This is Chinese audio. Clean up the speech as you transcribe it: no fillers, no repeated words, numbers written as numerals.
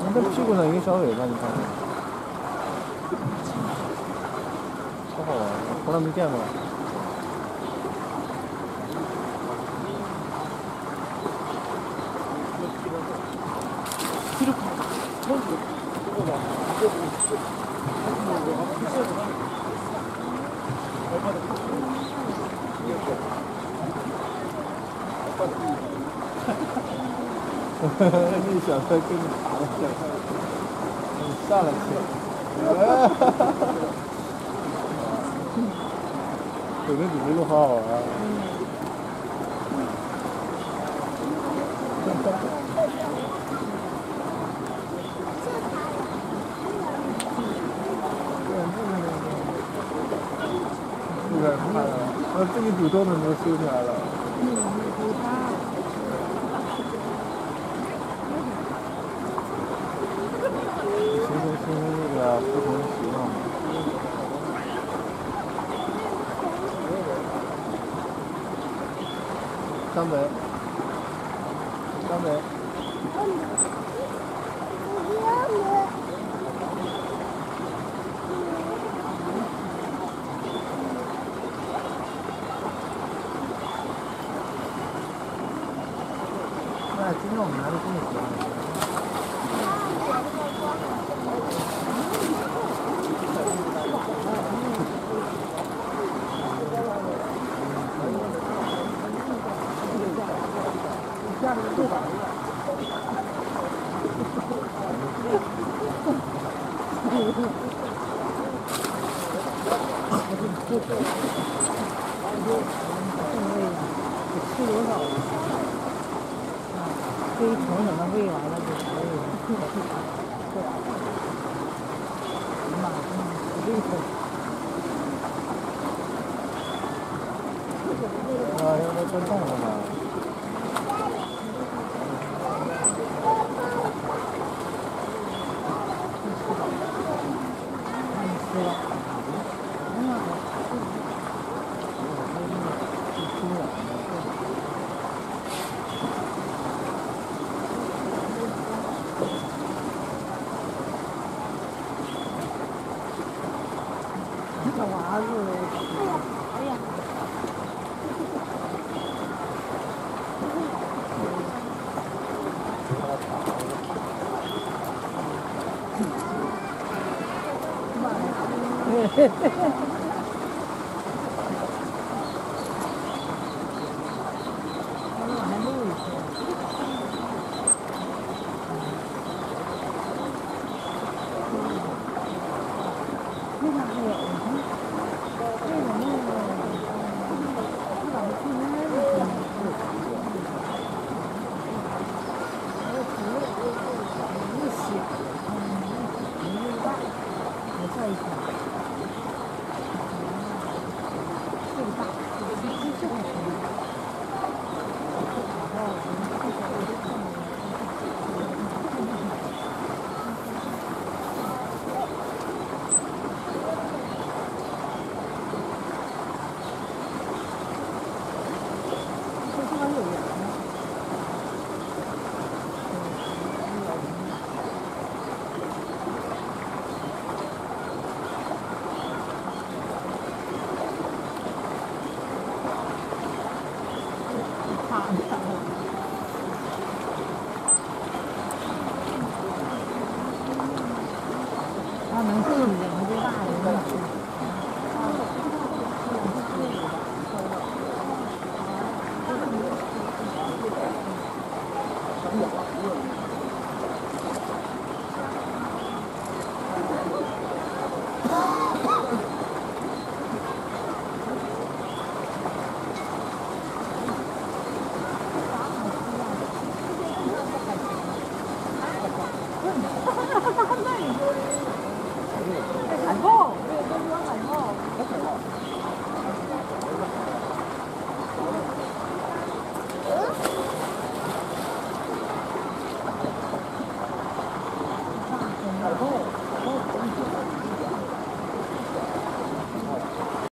人家屁股上有个小尾巴，你看看，超好玩，从来没见过。那小车跟你爬了下来，你上了去，走的比这个好好玩。有点怕了，自己主动的都收起来了。形成这个不同的习惯。张北，张北。那今天我们拿的东西。吃多少？这一桶等它喂完了就可以了。妈，这一桶。啊，要不真动了吗？小娃子，哎呀！嘿嘿嘿。他能